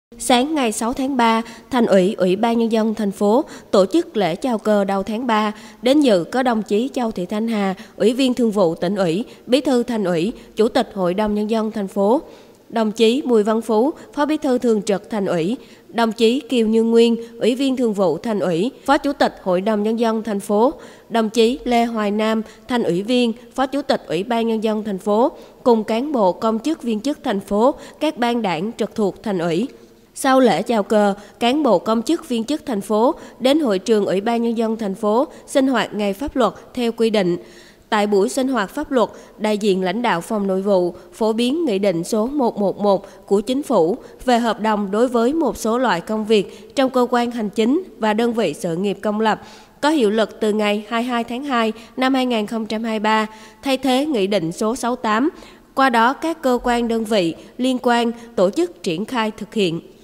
Sáng ngày 6 tháng 3, Thành ủy, Ủy ban Nhân dân thành phố tổ chức lễ chào cờ đầu tháng 3. Đến dự có đồng chí Châu Thị Thanh Hà, Ủy viên Thường vụ Tỉnh ủy, Bí thư Thành ủy, Chủ tịch Hội đồng Nhân dân thành phố, đồng chí Bùi Văn Phú, Phó Bí thư Thường trực Thành ủy, đồng chí Kiều Như Nguyên, Ủy viên Thường vụ Thành ủy, Phó Chủ tịch Hội đồng Nhân dân thành phố, đồng chí Lê Hoài Nam, Thành ủy viên, Phó Chủ tịch Ủy ban Nhân dân thành phố, cùng cán bộ công chức viên chức thành phố, các ban đảng trực thuộc Thành ủy. Sau lễ chào cờ, cán bộ công chức viên chức thành phố đến hội trường Ủy ban Nhân dân thành phố sinh hoạt ngày pháp luật theo quy định. Tại buổi sinh hoạt pháp luật, đại diện lãnh đạo Phòng Nội vụ phổ biến Nghị định số 111 của Chính phủ về hợp đồng đối với một số loại công việc trong cơ quan hành chính và đơn vị sự nghiệp công lập, có hiệu lực từ ngày 22 tháng 2 năm 2023, thay thế Nghị định số 68. Qua đó, các cơ quan đơn vị liên quan tổ chức triển khai thực hiện.